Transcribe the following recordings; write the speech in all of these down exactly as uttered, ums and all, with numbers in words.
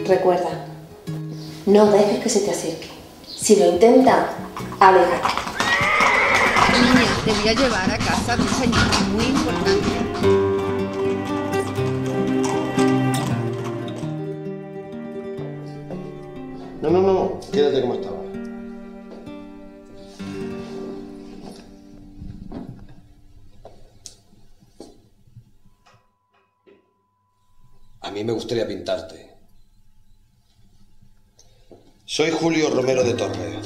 Recuerda, no dejes que se te acerque. Si lo intenta, aléjate. Niña, te voy a llevar a casa de un señor muy importante. No, no, no, quédate como estaba. A mí me gustaría pintarte. Soy Julio Romero de Torres.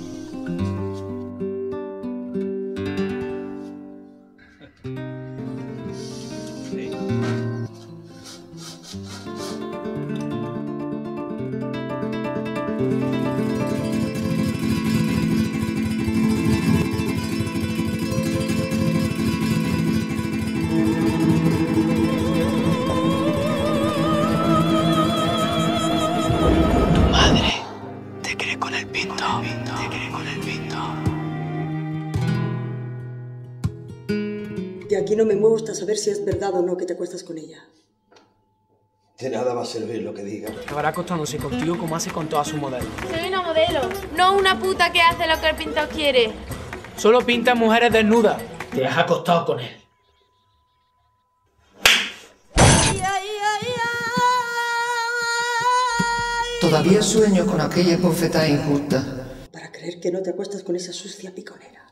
De aquí no me muevo hasta saber si es verdad o no que te acuestas con ella. De nada va a servir lo que diga. Acabará acostándose contigo como hace con todas sus modelos. Soy una modelo, no una puta que hace lo que el pintor quiere. Solo pinta mujeres desnudas. Te has acostado con él. Todavía sueño con aquella bofetada injusta. Para creer que no te acuestas con esa sucia piconera.